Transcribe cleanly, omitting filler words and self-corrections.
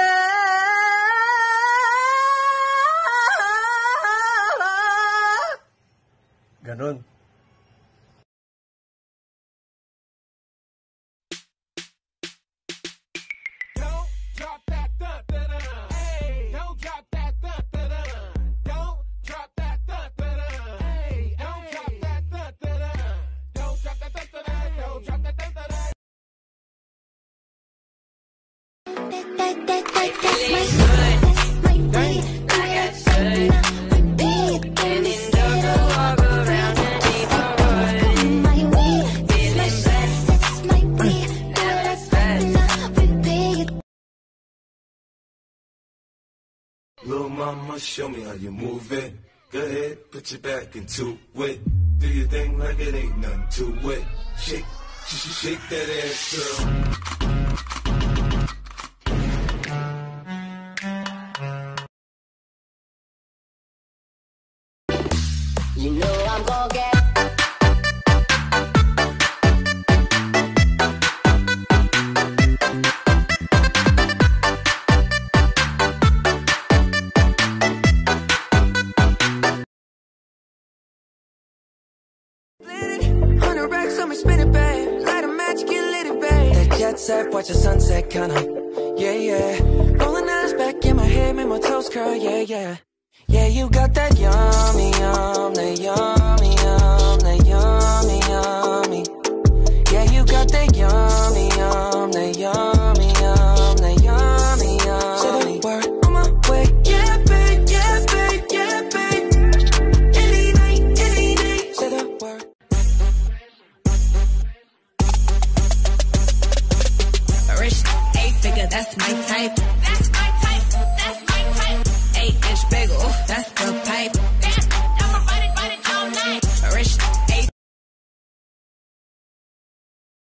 Ganon. Little mama, show me how you move it. Go ahead, put your back into it. Do your thing like it ain't nothing to it. Shake, shake that ass, girl. You know I'm gonna get. Spin it, babe. Light a match, get lit, it, babe. That jet set, watch the sunset, kinda. Yeah, yeah. Rolling eyes back in my head, make my toes curl, yeah, yeah. Yeah, you got that yummy, yum, that yummy, yum, that yummy, yummy.